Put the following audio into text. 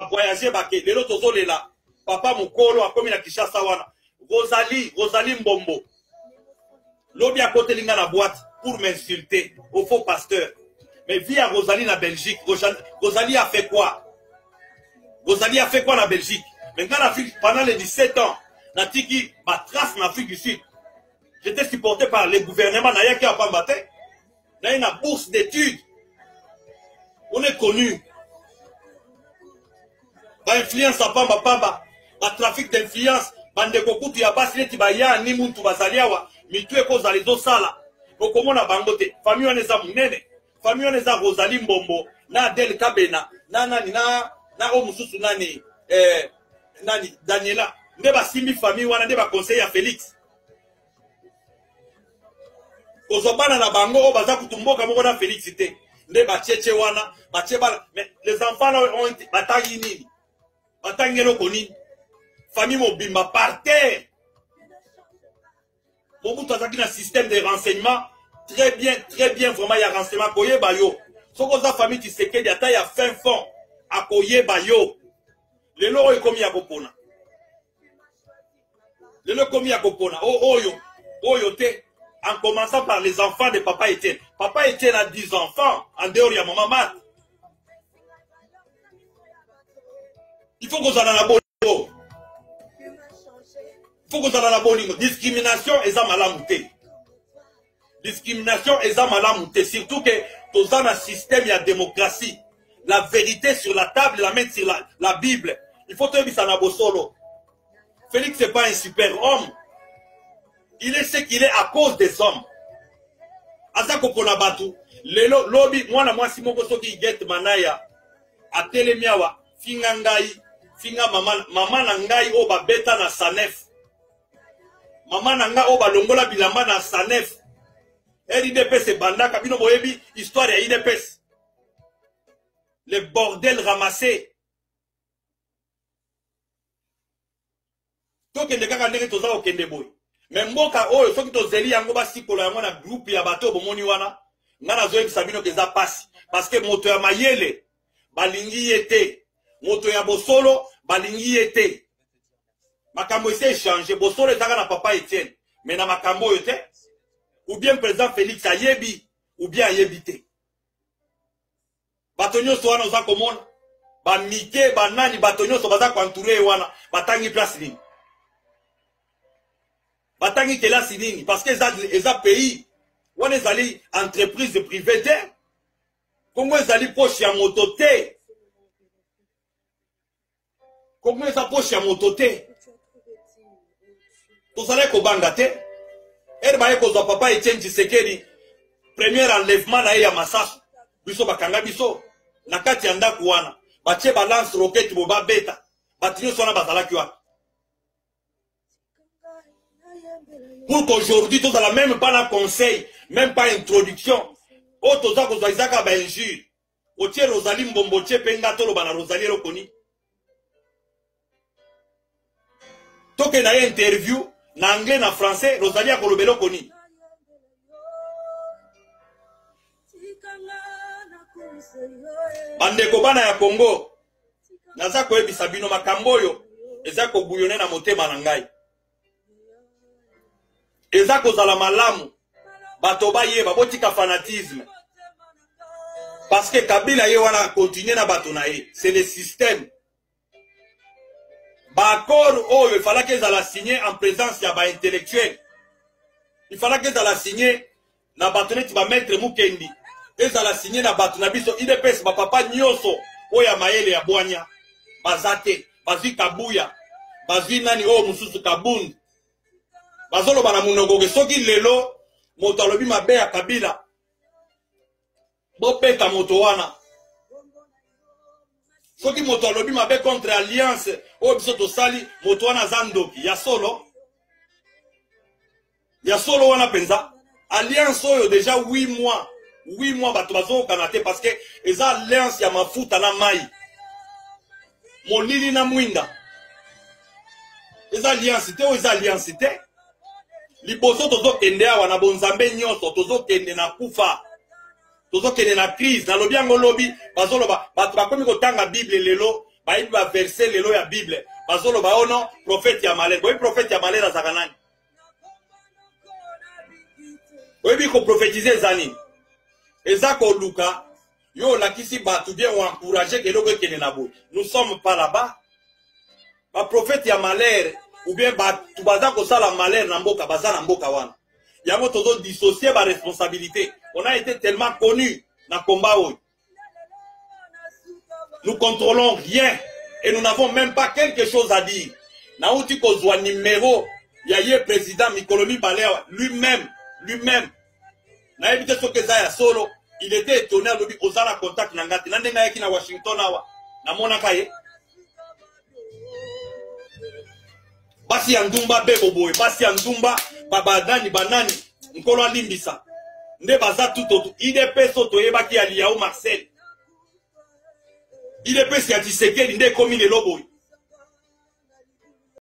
voyager bake lelo tozolela papa mukolo akomi na Kinshasa wana Rosalie Mbombo lobi à côté linga na boîte pour m'insulter au faux pasteur mais via Rosalie na Belgique. Rosalie a fait quoi? Rosalie a fait quoi na Belgique? Maintenant pendant les 17 ans na tiki ma trace en Afrique du Sud. J'étais supporté par les gouvernements na yaki a pas maté na une bourse d'études. On est connu. Ba influence à pamba pamba, ba trafic d'influence, bande kokutu ya basi leti ba ya ni muntu bazaliawa, mitu ekoza lezo sala. Okomona bangote, famille oneza munene, famille oneza Rosalie Mbombo, na Adel Kabena, na o mususu nani Daniela, nde ba simbi famille wana nde ba conseil ya Félix. Kozobana na bango o baza kutumboka moko na Félix te. Nde ba cheche wana, ba chebala, mais les enfants là ont bataille nini? Batangelo koni famille mobimba par terre. Mobutu azaki na système de renseignement très bien vraiment il y a renseignement koye bayo. Soko za famille Tshisekedi ata ya fin fond akoye bayo. Lelo oyo komi ya kopona. Lelo komi ya kopona. Oyo te en commençant par les enfants de Papa Etienne. Papa Etienne a 10 enfants en dehors ya maman Mat. Il faut qu'on soit dans la bonne. Il faut qu'on soit dans la bonne. Discrimination et ça malamouté. Discrimination et ça malamouté. Surtout que dans un système, il y a démocratie. La vérité sur la table, la mettre sur la Bible. Il faut te dire ça solo. Félix n'est pas un super homme. Il est ce qu'il est à cause des hommes. Azako konabatu. Lelo lobby moi si moko soki get manaya. Atele miawa fingangai. Finga mama na ngai o ba beta na Sanef. Mama na nga o ba longola bilamba na Sanef. RIDPS bandaka bino boyebi histoire ya IDPS. Le bordel ramassé. Tokende kaka ndenge toza okende boy. Mais mboka oyo soki tozeli yango basikola yango na groupe ya bato bomoni wana ngana zoyebisa bino keza pasi parce que moto ya mayele balingi yete. Moto ya bosolo balingi yete. Makambo ese échanger bosolo ezaka na Papa Etienne mais na makambo oyo te ou bien président Félix ayebi ou bien ayebite. Batonyo so wana oza komona ba mike banani batonyo so baza kwantoure wana batangi place nini. Batangi kelasi nini parce que eza pays wana ezali entreprise privée te. Kongo ezali poche ya moto te. Comment ça poche à mon toté? Tout ça ko banga te. Er baye ko zo Papa Etienne Tshisekedi premier enlèvement na ya Masasu. Biso bakanga biso na kati ya ndako wana. Batie balance roquette boba beta. Batinyo sona bazalaki wa. Pour qu'aujourd'hui tout ça même pas la conseil, même pas introduction. O toza ko zo Isaka ba injure. Otie Rosalie Mbombo tie penga tolo bana Rosalie lokoni. Toke na interview na anglais na français Rosalie a kolobelo koni. Bandeko bana ya Congo naza koyebisa bino makambo oyo eza kobuyone na motema na ngai. Eza kozala malamu bato bayeba botika fanatisme. Parce que Kabila ye wana continuer na bato na ye. C'est le système. Bakor oh il fallait qu'ils allaient signer en présence ya ba intellectuel. Il fallait qu'ils allaient signer na batoneti ba maître Mukendi. Ils allaient signer na bato na biso IDPS ba papa nyoso oya mayele ya bwanya. Bazate, bazi kabuya, bazi nani oh mususu kabund. Bazolo bana munogoge soki lelo moto alobi mabe ya Kabila. Bo peta moto wana. Soki moto alobi mabe contre alliance o biso to sali moto wana zandoki ya solo wana penza alliance oyo déjà 8 mois bato bazo kanate parce que eza alliance ya mafuta na mai molili na mwinda eza alliance te liboso tozo kende awa na bonzambe nyonso tozo kende na kufa tozo kende na crise na lobi yango lobi bazoloba bato bakomi kotanga Bible lelo bayibi ba verset lelo ya Bible bazolo ba ono prophète ya malheur boyi prophète ya malheur azaka nani oyebi ko prophétiser zani eza ko luka yo lakisi batu bien ou encourager que loko ekene na boyi nous sommes pas là-bas ba prophète ya malheur ou bien batu baza ko sala malheur na mboka baza na mboka wana yango tozo dissocier ba responsabilité on a été tellement connus na combat oyo. Nous contrôlons rien et nous n'avons même pas quelque chose à dire. Naouti kozwa numéro yaye président Mikolomi Balea lui-même na évité ce que ça solo il était étonné à lui ozala contact na ngati na ndenga yaki na Washington awa na mona kaye basi ya ndumba bebo boy basi ya ndumba babadani banani nkolo alimbisa nde baza tout IDP soto yebaki ya Liao Marcel IDP si Tshisekedi nde komi le loboy